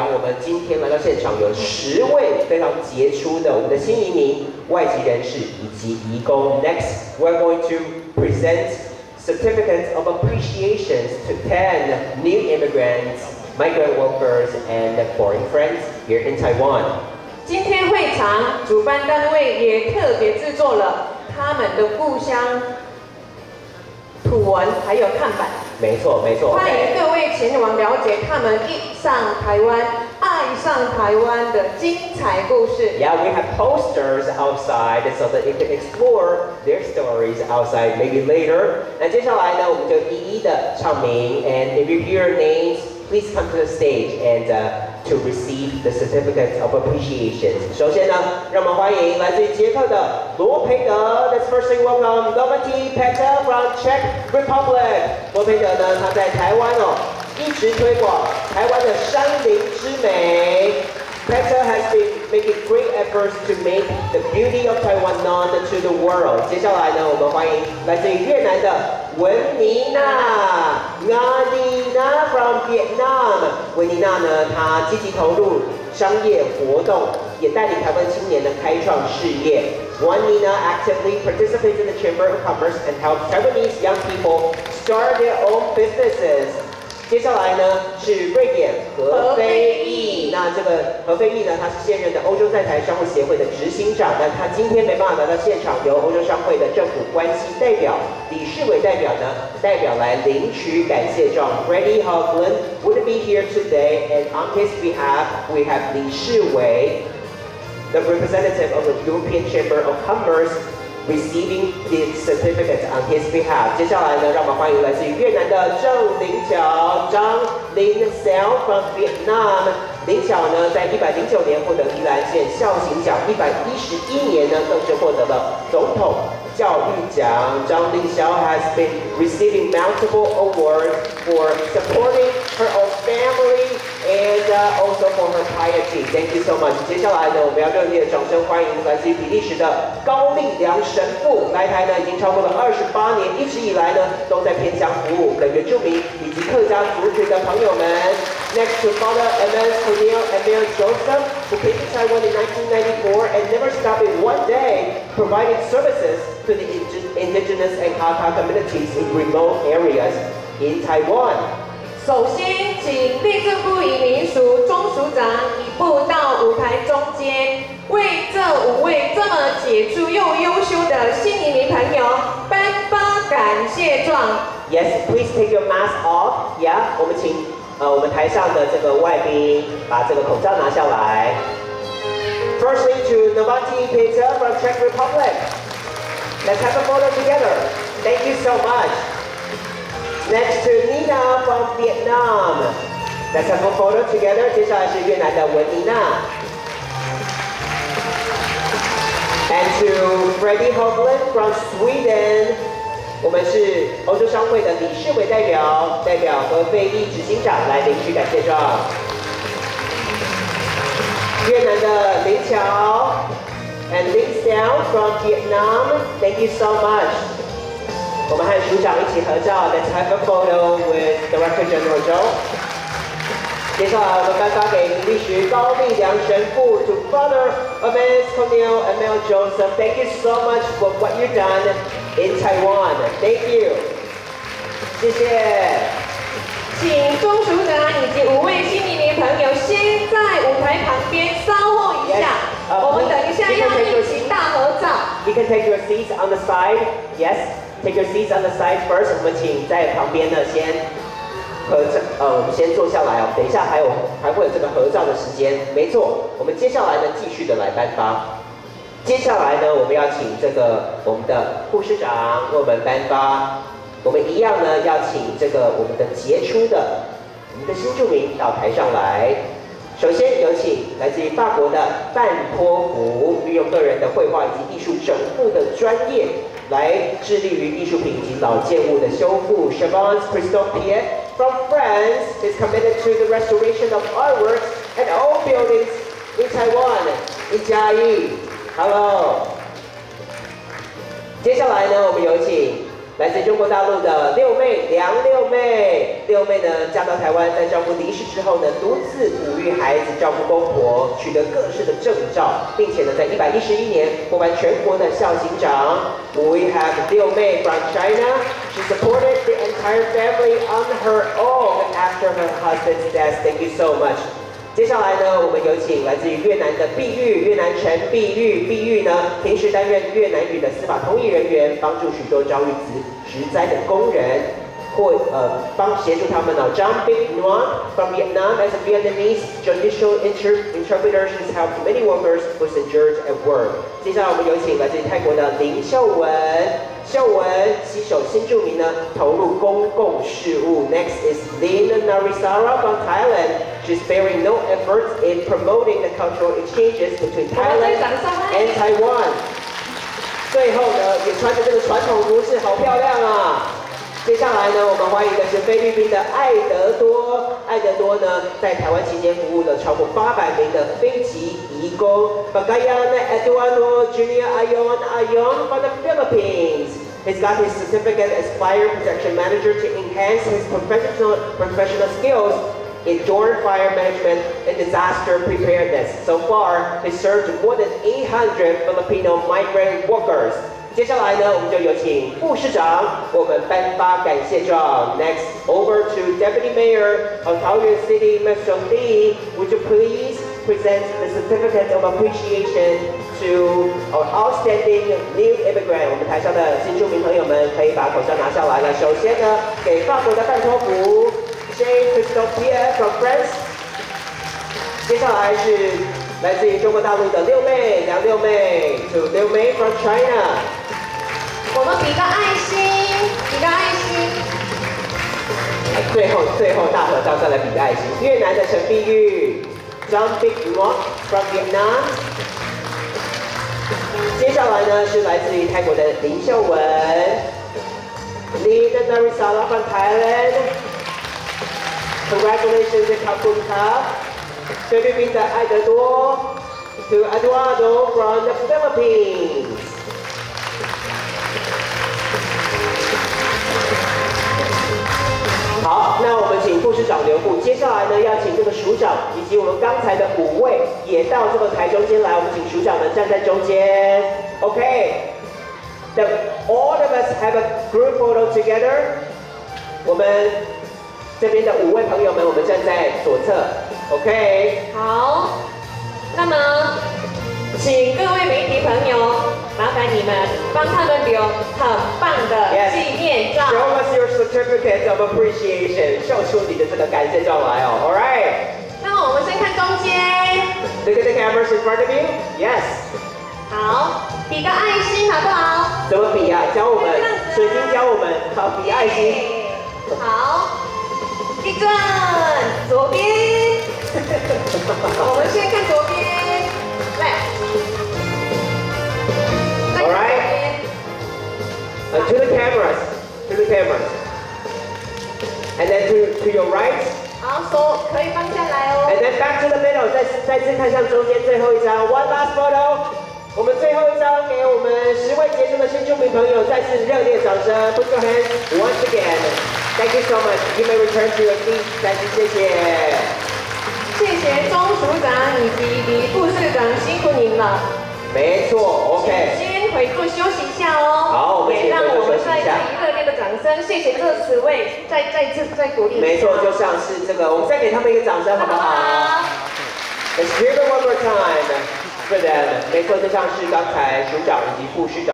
扬我们今天来到现场有10位非常杰出的我们的新移民、外籍人士以及移工。Next, we're going to present certificates of appreciation to 10 new immigrants, migrant workers, and foreign friends here in Taiwan. 今天会场主办单位也特别制作了他们的故乡图文还有看板。 没错，没错。 欢迎各位前往了解他们一上台湾、爱上台湾的精彩故事。 Yeah, we have posters outside so that you can explore their stories outside maybe later. 那接下来呢，我们就一一的唱名 ，and if you hear names, please come to the stage and to receive the certificates of appreciation. 首先呢，让我们欢迎来自于捷克的罗培德。Let's firstly welcome Lovati Peter from Czech Republic. 罗培德呢，他在台湾一直推广台湾的山林之美。Peter has been making great efforts to make the beauty of Taiwan known to the world. 接下来呢，我们欢迎来自于越南的文妮娜 Nina from Vietnam. 文妮娜呢，她积极投入商业活动，也带领台湾青年的开创事业。Nina actively participates in the Chamber of Commerce and helps Taiwanese young people start their own businesses. 接下来呢是瑞典何飞毅，那这个何飞毅呢，他是现任的欧洲在台商务协会的执行长，但他今天没办法来到现场，由欧洲商会的政府关系代表、理事委代表呢代表来领取感谢状。Freddie Hoagland wouldn't be here today, and on his behalf, we have 理事委 the representative of the European Chamber of Commerce, receiving the certificate on his behalf. 接下来呢，让我们欢迎来自于越南的郑林巧张林晓 from Vietnam。林巧呢，在109年获得宜兰县孝行奖，111年呢更是获得了总统教育奖。张林晓 has been receiving multiple awards for supporting her own family and also for her piety. Thank you so much. 接下来呢，我们要热烈的掌声欢迎来自于比利时的高力良神父，来台呢已经超过了28年，一直以来呢都在偏乡服务的原住民以及客家族群的朋友们。Next to Father Evans Cornel Emil Joseph, who came to Taiwan in 1994 and never stopped in one day, providing services to the indigenous and Hakka communities in remote areas in Taiwan. 首先，请内政部移民署钟署长移步到舞台中间，为这5位这么杰出又优秀的新移民朋友颁发感谢状。 Yes, please take your mask off. Yeah, 我们请我们台上的这个外宾把这个口罩拿下来。Firstly, to Lovati Peter from Czech Republic. Let's have a photo together. Thank you so much. Next to Nina from Vietnam. Let's have a photo together. 接下来是越南的文妮娜。And to Freddie Hoagland from Sweden. 我们是欧洲商会的理事委代表，代表何飞毅执行长来领取感谢状。越南的林巧 and Linh Xiao from Vietnam. Thank you so much. 我们和署长一起合照 ，Let's have a photo with Director General Zhou. 接下来我们颁发给比利时高力良神父 to Father Evans Cornel Emil Joseph. Thank you so much for what you've done in Taiwan. Thank you. 谢谢。 请钟署长以及5位新移民朋友先在舞台旁边稍后一下，我们等一下要一起大合照。 You can take your seats on the side. Yes, take your seats on the side first. 我们请在旁边呢先我们先坐下来哦。等一下还会有这个合照的时间。没错，我们接下来呢继续的来颁发。接下来呢，我们要请这个我们的护士长为我们颁发。我们一样呢，要请这个我们的杰出的我们的新住民到台上来。首先有请来自于法国的范托福，运用个人的绘画以及艺术整复的专业，来致力于艺术品以及老建物的修复。Chavance Christophe Piet from France is committed to the restoration of artworks and old buildings in Taiwan. in嘉义 ，Hello。接下来呢，我们有请来自中国大陆的六妹梁六妹。六妹呢，嫁到台湾，在丈夫离世之后呢，独自抚育孩子，照顾公婆，取得各式的证照，并且呢，在111年获颁全国的孝行长。We have 六妹 from China. She supported the entire family on her own after her husband's death. Thank you so much. 接下来呢，我们有请来自于越南的碧玉，越南陈碧玉。碧玉呢，平时担任越南语的司法通译人员，帮助许多遭遇职灾的工人，或协助他们呢。Jean Bích Nguyen from Vietnam as a Vietnamese judicial interpreter, she's helped many workers who's injured at work. 接下来我们有请来自于泰国的林秀文。秀文携手新住民呢，投入公共事务。Next is Lin Narisara from Thailand. She's sparing no efforts in promoting the cultural exchanges between Thailand and Taiwan. 最后呢，也穿着这个传统服饰，好漂亮啊！接下来呢，我们欢迎的是菲律宾的艾德多。艾德多呢，在台湾期间服务了超过800名的非籍移工。Bagayan Eduardo Junior Ayon from the Philippines. He's got his certificate as fire protection manager to enhance his professional skills in door fire management and disaster preparedness. So far, he served more than 800 Filipino migrant workers. 接下来呢，我们就有请副市长我们颁发感谢状。Next, over to Deputy Mayor of Taoyuan City, Mr. Lee. Would you please present the certificate of appreciation to our outstanding new immigrant? 我们台上的新住民朋友们可以把口罩拿下来了。首先呢，给法国的范托福 Jean Christophe Pierre from France. 接下来是来自于中国大陆的六妹梁六妹 to 六妹 from China. 我们比个爱心，比个爱心。 最后大合照再来比个爱心。越南的陈碧玉 Jean Bích Nguyen from Vietnam. 接下来呢是来自于泰国的林秀文 Lin Narisara from Thailand. Congratulations to Kapun Ka. 菲律宾的艾德多 to Eduardo from the Philippines. 好，那我们请副市长留步。接下来呢，要请这个署长以及我们刚才的5位也到这个台中间来。我们请署长们站在中间。OK, all of us have a group photo together. 我们这边的5位朋友们，我们站在左侧。OK。 好，那么请各位媒体朋友，麻烦你们帮他们留很棒的纪念照。 Show us your certificate of appreciation， 秀出你的这个感谢状来哦。All right。 那么我们先看中间。 Look at the cameras in front of you. Yes。 好，比个爱心好不好？ 怎么比啊？教我们，水晶教我们，好比爱心。 好，立正，左边。我们先看左边。 All right. To the cameras. To the cameras. And then to your right. 好，手可以放下来哦。 And then back to the middle. 再次看向中间最后一张。One last photo. 我们最后一张给我们10位杰出的新住民朋友，再次热烈掌声。Put your hands once again. Thank you so much. You may return to your seat. 再次谢谢。 谢谢钟署长以及李副市长，辛苦您了。 没错 ，OK。 先回座休息一下哦。 好，我们也让我们再以热烈的掌声，谢谢这10位，再鼓励。 没错，就像是这个，我们再给他们一个掌声，好不好 ？Let's hear it one more time for them。没错，就像是刚才署长以及副市长。